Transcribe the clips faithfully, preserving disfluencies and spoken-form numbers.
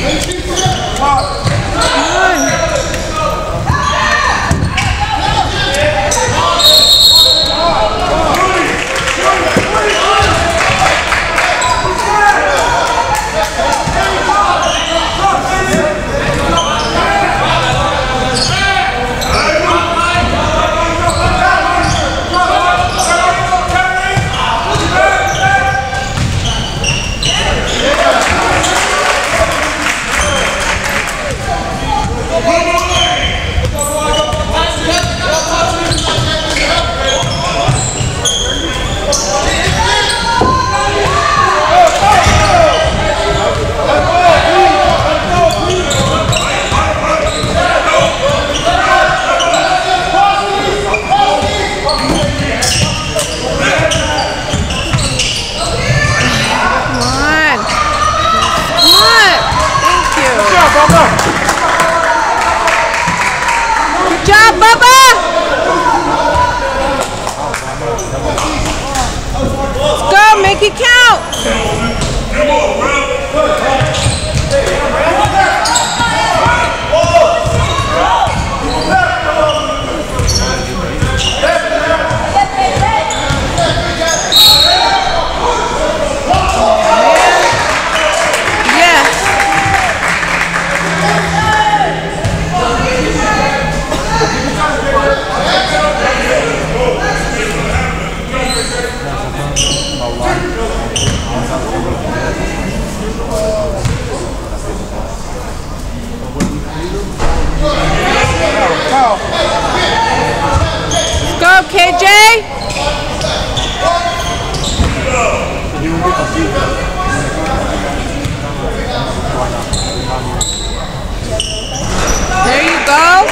Make it count. Let's go, K J. There you go.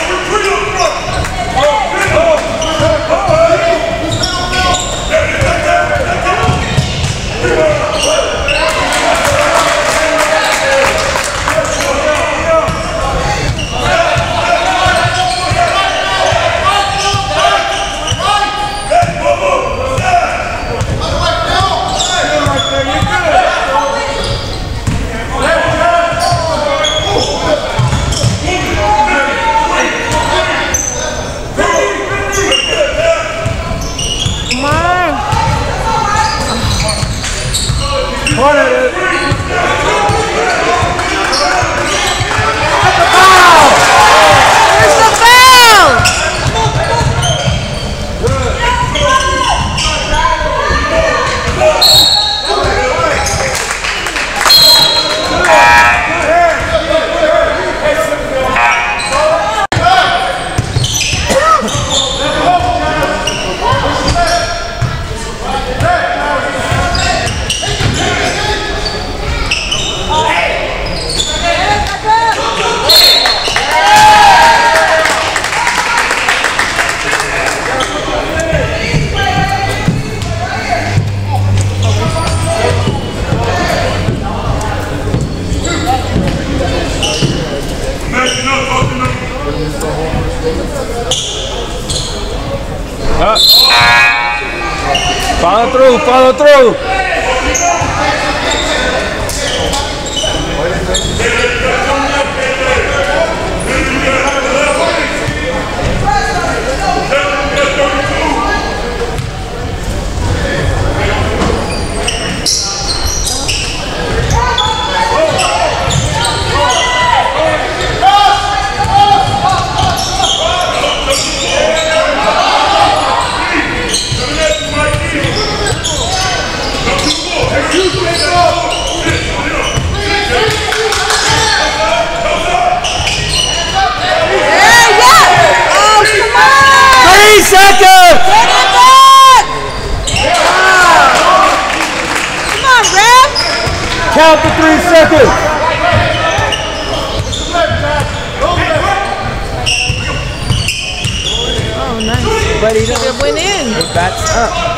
Follow through, follow through. Seconds! Get it back! Wow. Come on, ref! Count the three seconds! Oh, nice. But he didn't went in. It bats up.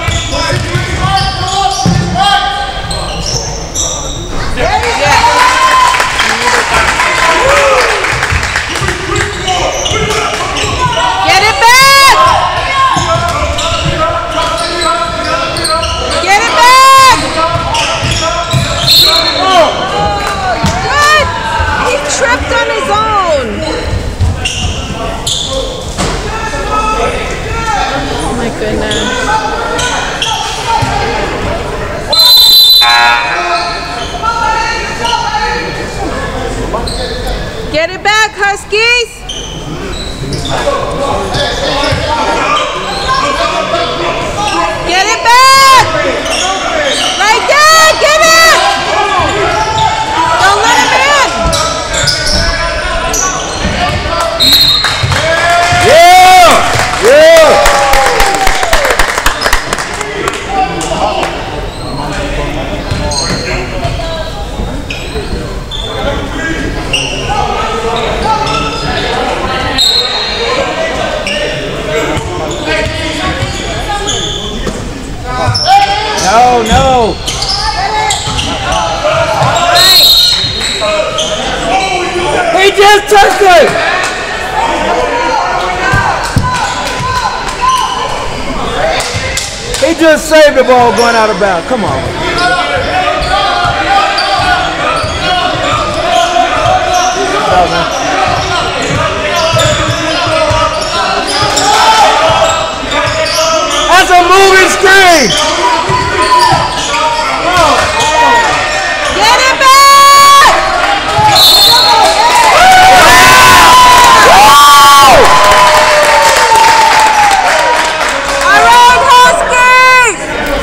just touched it! He just saved the ball going out of bounds. Come on. Oh, man. That's a moving screen! Get it back! All right, Huskies!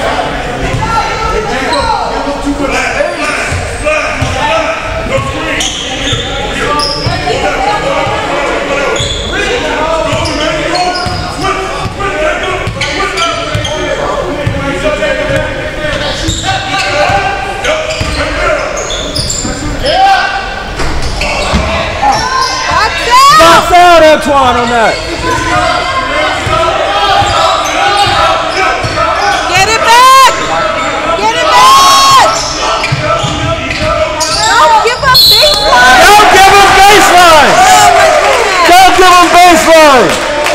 Box out, Antoine, on that. Get it back! Get it back! Don't give up baseline! Don't give him baseline! Don't give him baseline!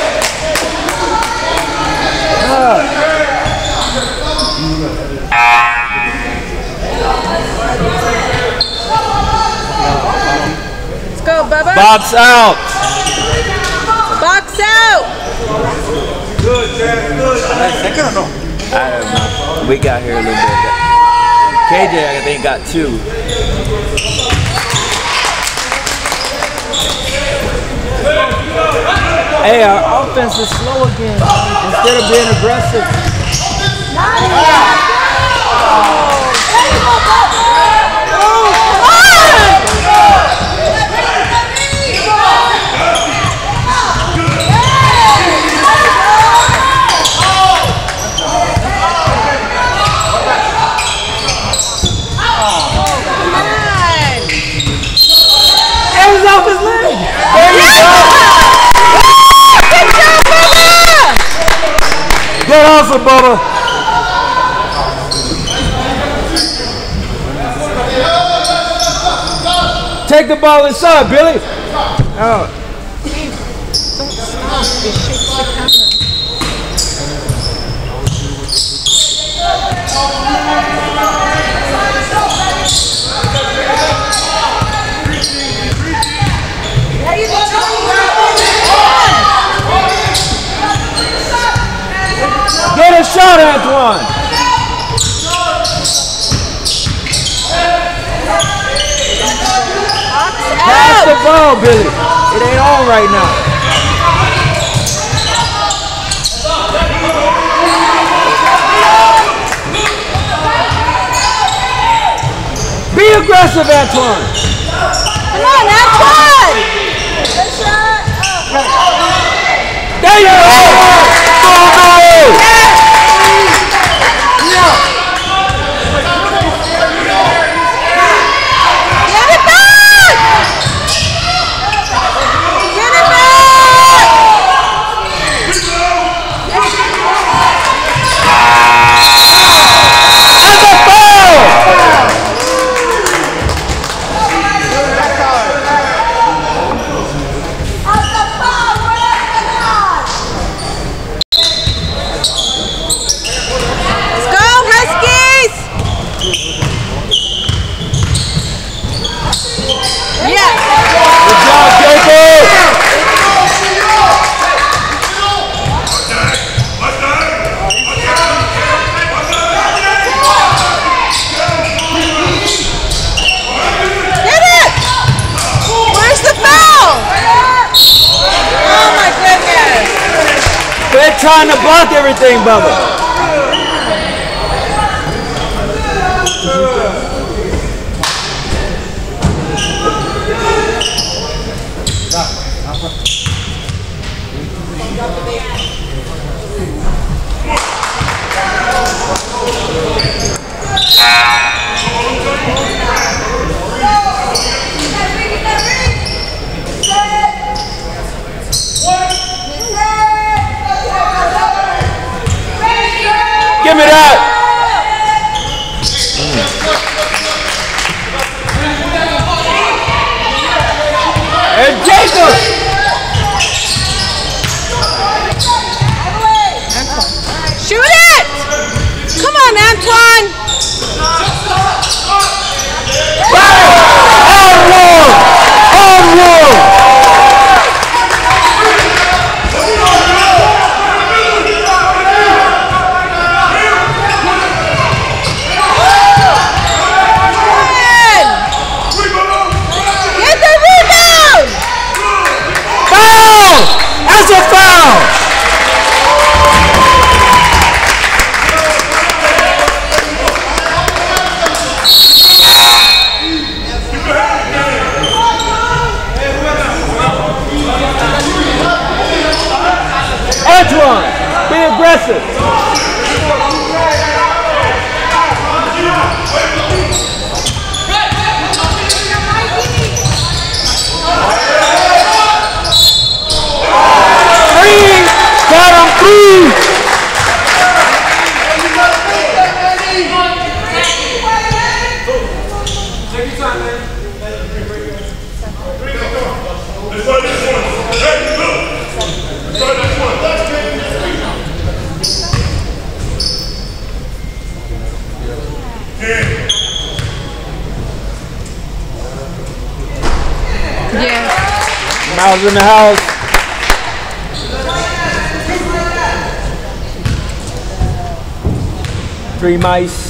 Let's go, Bubba. Box out. Box out! Good, Jack, good. Second or no? I don't know. We got here a little bit. K J, I think, got two. Hey, our offense is slow again. Instead of being aggressive. Off his leg. There you go. Good job, Bubba! Get off it, Bubba. Take the ball inside, Billy. Out. Don't stop. It shakes the camera. Get a shot, Antoine. Pass the ball, Billy. It ain't on right now. Be aggressive, Antoine. Come on, Antoine! There you go! Get it back! Get it back! That's a foul! Quit trying to block everything, Bubba. Ready? Yes. Miles in the house. Three mice.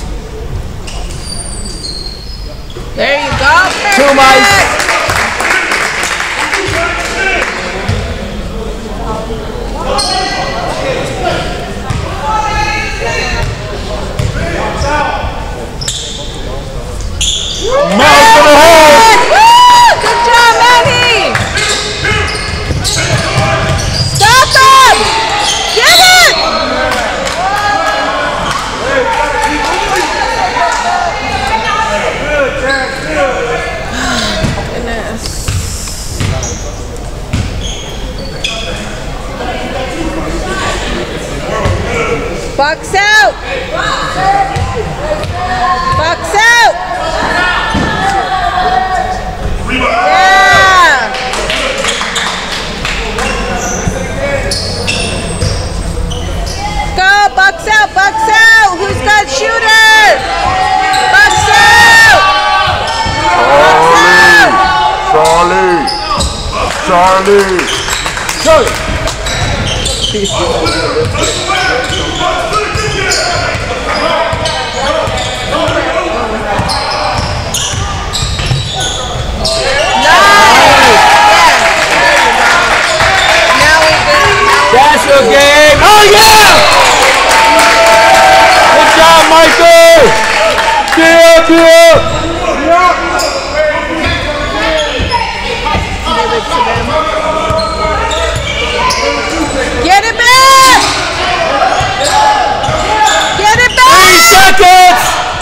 There you go. Two mice. Mouse in the house. Good job, Manny. Stop him. Get it. Goodness. Box out. Box out. Yeah. Go, box out, box out. Who's got shooter? Box out. Box out. Charlie! Charlie! Charlie! That's your game. Oh yeah! Good job, Michael. Deal, deal. Get it back! Get it back! Three seconds.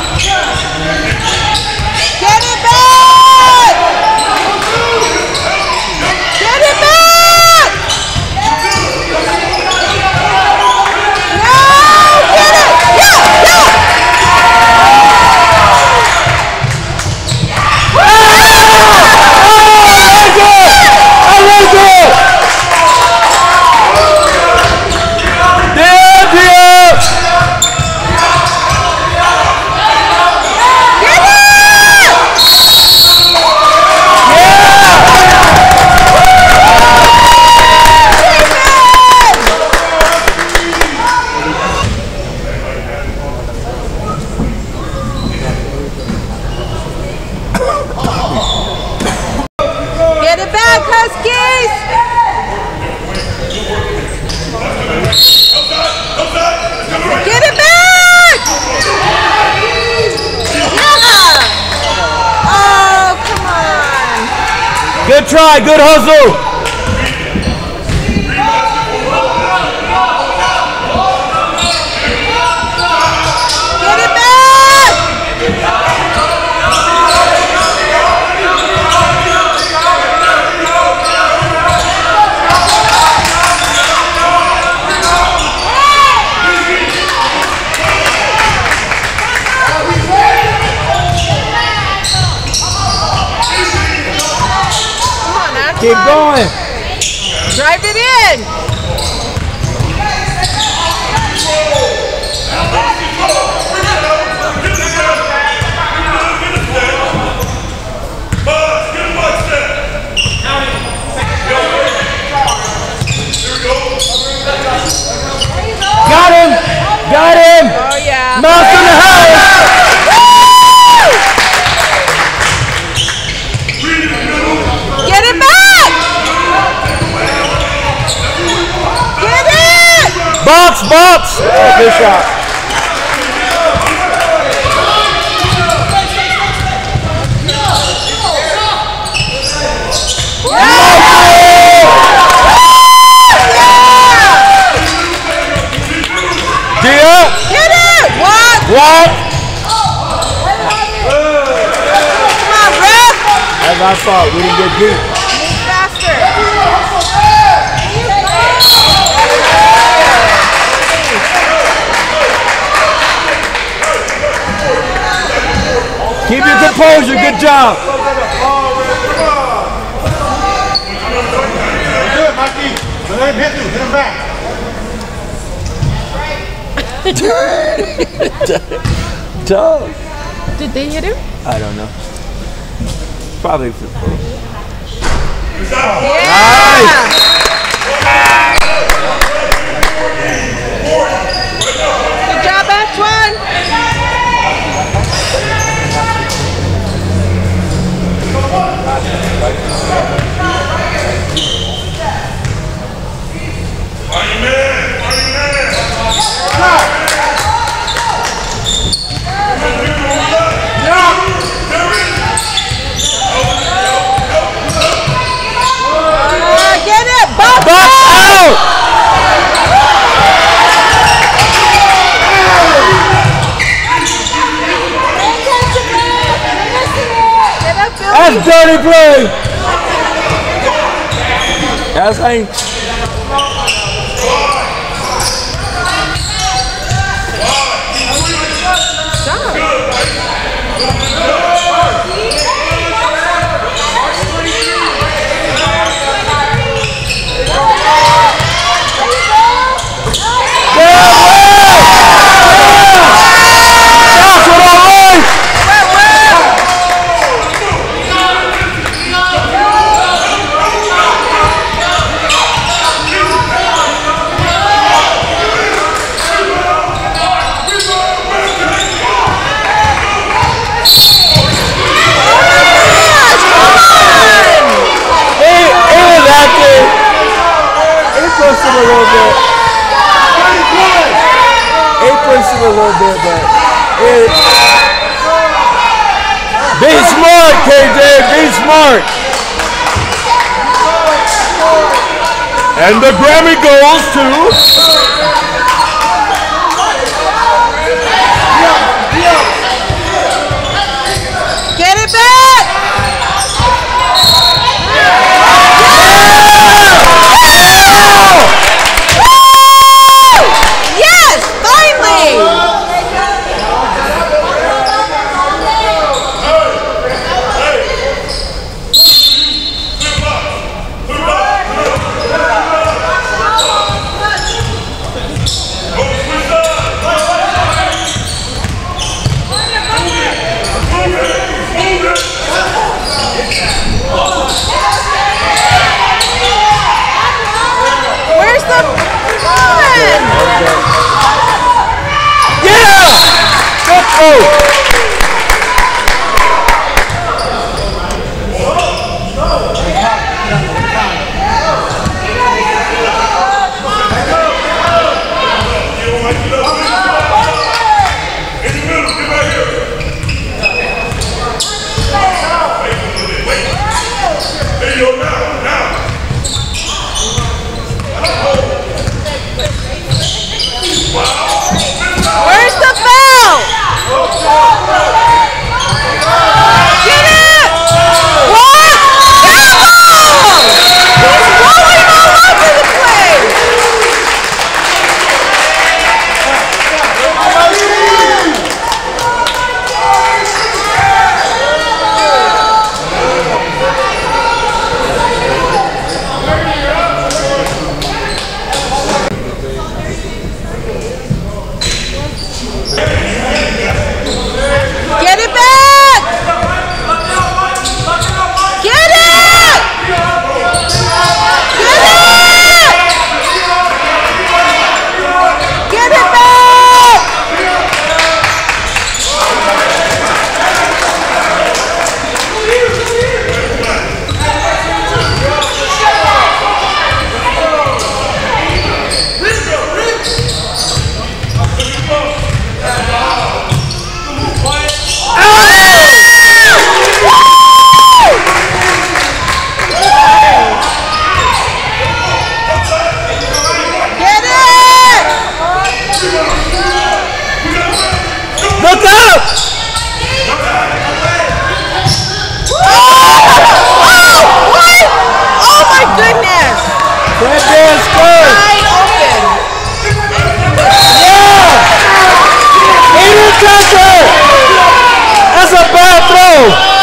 Get it back! Get it back! No! Get it! Yeah! Yeah! Oh, I like it! I like it! Deal, deal! Get it! Get it back, Huskies! Get it back! Yeah! Oh, come on! Good try, good hustle. Get it back! Come on, Antoine. Keep going. Drive it in! Got him. Got him. Oh, yeah. Mouse in the house. Get it back! Get it! Box, box. Oh, good shot. Deal. Get it! What? Walk. Come on, ref! That's our fault. We didn't get deep. Move faster. Keep your composure. Good job. Good, Mikey. Let him hit you. Hit him back. Dog. Did they hit him? I don't know. Probably for Good job, Antoine. Get it! Box out! That's dirty play! That's how you... A little bit. He pushed him a little bit, but it, be smart, K J, be smart. And the Grammy goes to get it back. Yes, finally! Where's the fun? Yeah! Good throw! Where's the foul? Get it! What? Foul! He's rolling all over the place! Get it back! Get it! Get it! Get it back! Get it! Look out! Oh! What? Oh my goodness! That man's good! Wide open! Yeah! He didn't touch her! That's a bad throw!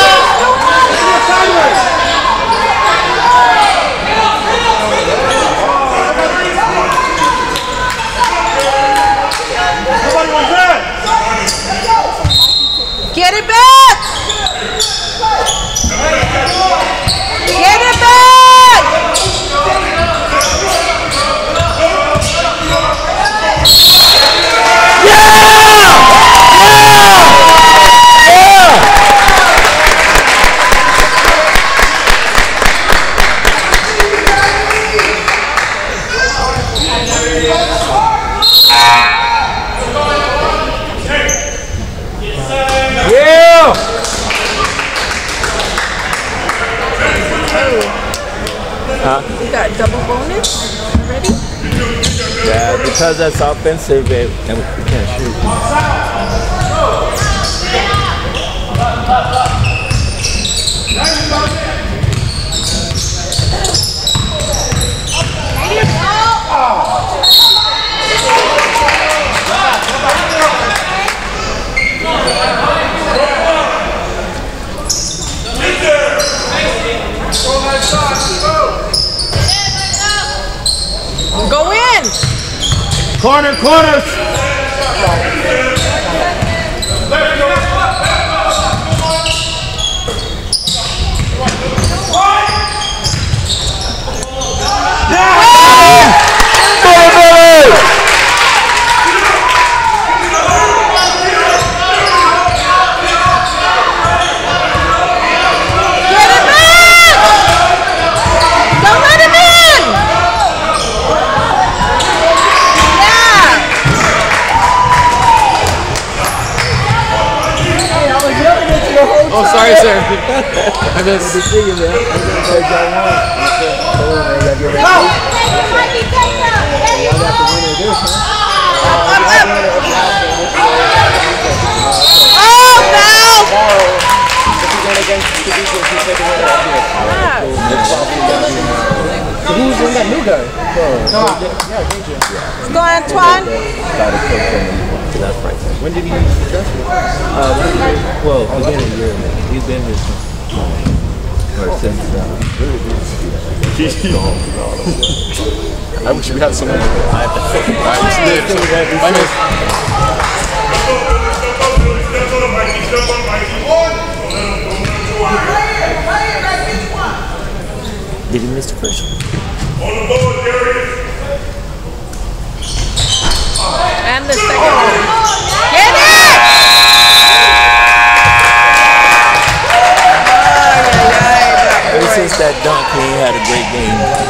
Get it back! Get it back! Huh? You got double bonus already? Yeah, because that's offensive it, and we can't shoot. Go in! Corner, corners! Oh, sorry, sir. I missed. Good to see you, man. I'm gonna go John Wall. Oh, man, you gotta get ready. Y'all got the winner of this, huh? Oh, no! If you're going against the defense, you take the winner up here. So who's in that new guy? Oh, yeah, K J. Let's go, Antoine. That's right. When did he use the dress? Uh, well, beginning of the year. He's been here since. Or since. Uh, I wish we had someone like that. I missed. Did he miss the first one? On the board, Darius. And the second one. Get it! Ever since that dunk, he ain't had a great game.